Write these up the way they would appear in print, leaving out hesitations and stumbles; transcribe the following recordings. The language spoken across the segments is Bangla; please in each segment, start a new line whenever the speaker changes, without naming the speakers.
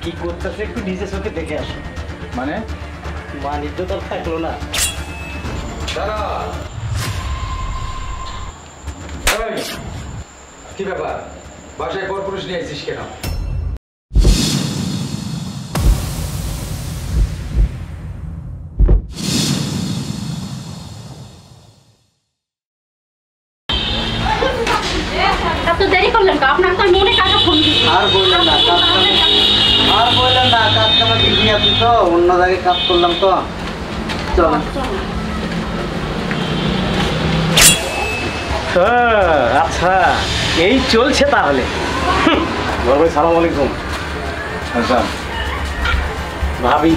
কি করতেছে একটু নিজে চোখে দেখে আসো।
মানে
মানিজ্য তো থাকলো না।
কি ব্যাপার, বাসায় পরপুরুষ নিয়ে আসছিস কেন?
দেরি করলেন তো, আপনার তো মনে কাটা ফোন দিচ্ছি।
আর বললেন না কাজ কামা বিজি আছি তো, অন্য জায়গায় কাজ করলাম তো। চল আচ্ছা, এই চলছে তাহলে। বড় ভাই সালাম আলাইকুম।
আচ্ছা
ভাবি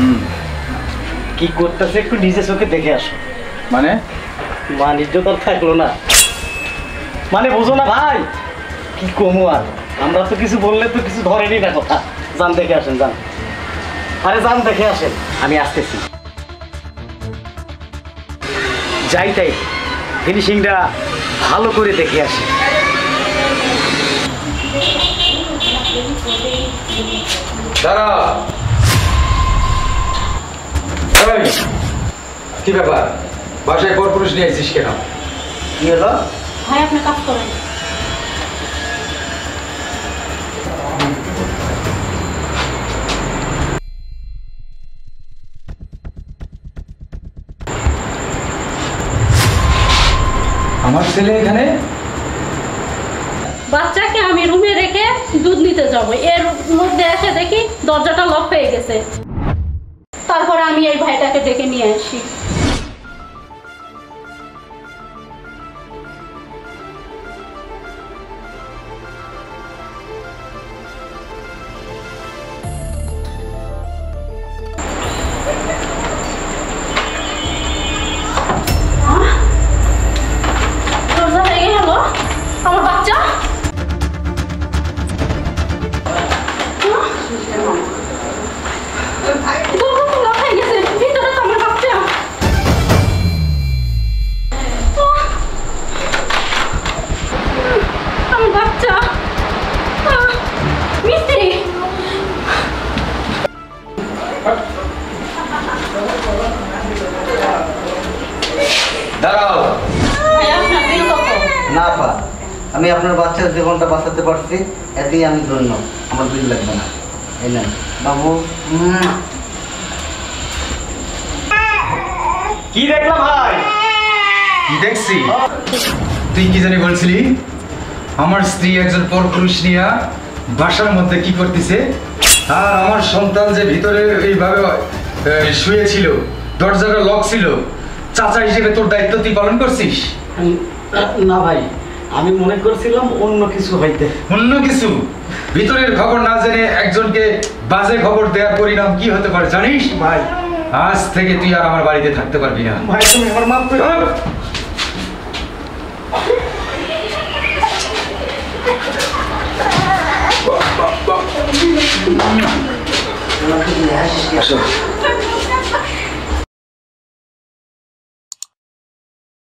কি করতেছে একটু নিজে চোখে দেখে আসো।
মানে
মানিজ্য তো থাকলো না, মানে বুঝো না ভাই কি কমু আর। আমরা তো কিছু বললে তো কিছু ধরেনি না কথা। যান দেখে আসেন, যান। আরে যান দেখে আসেন, আমি আসতেছি। যাই তাই ফিনিশিংটা ভালো করে দেখে আসি।
দাঁড়া, কি ব্যাপার, বাসায় পরপুরুষ নিয়ে আসছিস কেন?
কি হলো?
ভাই আপনি কাজ করেন।
আমার ছেলে এখানে?
বাচ্চাকে আমি রুমে রেখে দুধ নিতে যাবো, এর মধ্যে এসে দেখি দরজাটা লক হয়ে গেছে। তারপরে আমি এই ভাইটাকে ডেকে নিয়ে আসি। দরজা ভেঙে গেল, আমার বাচ্চা।
দাঁড়াও।
না পা, আমি আপনার বাচ্চার জীবনটা বাঁচাতে পারছি, এতেই আমি ধন্য। আমার বিল লাগবে না। এই নেন বাবু। কি দেখলাম ভাই?
কি দেখছি? তুই কি জানি বলছিলি আমার স্ত্রী একজন পরপুরুষ নিয়ে বাসার মধ্যে কি করতেছে, আর আমার সন্তান যে ভিতরে এইভাবে শুয়েছিল, দরজাটা লক ছিল, চাচা হিসেবে তোর দায়িত্ব তুই পালন করছিস?
না ভাই, আমি মনে করছিলাম অন্য কিছু হইতে।
অন্য কিছু? ভিতরের খবর না জেনে একজনকে বাজে খবর দেওয়ার পরিণাম কি হতে পারে জানিস?
ভাই
আজ থেকে তুই আর আমার বাড়িতে থাকতে পারবি না।
ভাই তুমি আমার মাপ করে দাও। আসো।